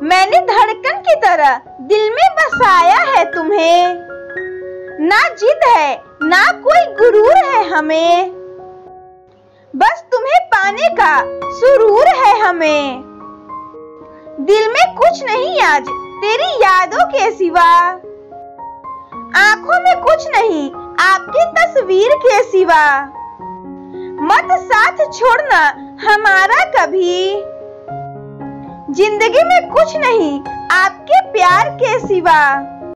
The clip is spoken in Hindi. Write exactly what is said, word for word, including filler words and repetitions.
मैंने धड़कन की तरह दिल में बसाया है तुम्हें। ना जिद है ना कोई गुरूर है हमें, बस तुम्हें पाने का सुरूर है हमें। दिल में कुछ नहीं आज तेरी यादों के सिवा, आंखों में कुछ नहीं आपकी तस्वीर के सिवा। मत साथ छोड़ना हमारा कभी, जिंदगी में कुछ नहीं आपके प्यार के सिवा।